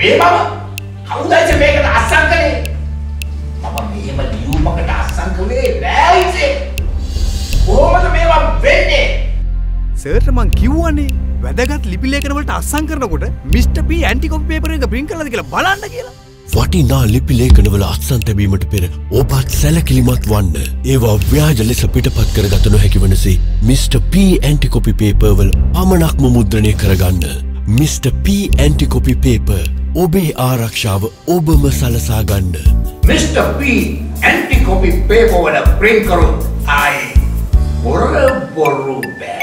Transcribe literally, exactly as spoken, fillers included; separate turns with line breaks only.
මේ මම කවුදයිද මේකට අස්සම් කළේ? මම මෙහෙම ලියුමකට අස්සම් කළේ නෑ ඉතින්. කොහොමද මේවා වෙන්නේ?
සර්ට මං කිව්වනේ වැදගත් ලිපි ලේඛන වලට අස්සම් කරනකොට Mister P anti copy paper එක ප්‍රින්ට් කළාද කියලා බලන්න කියලා.
වටිනා ලිපි ලේඛන වල අස්සම් තැබීමට පෙර ඔබත් සැලකිලිමත් වන්න. ඒවා ව්‍යාජ ලෙස පිටපත් කරගත නොහැකි වනසේ Mister P anti copy paper වල පමණක්ම මුද්‍රණය කරගන්න. Mister P anti copy paper ඔබේ ආරක්ෂාව ඔබම සලසා ගන්න.
Mister P anti copy paper වල ප්‍රින්ට් කරොත් ආයේ බොරු බොරු බෑ.